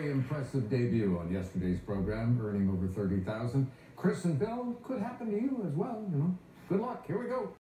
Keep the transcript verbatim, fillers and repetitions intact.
very impressive debut on yesterday's program, earning over thirty thousand dollars. Chris and Bill, could happen to you as well, you know. Good luck. Here we go.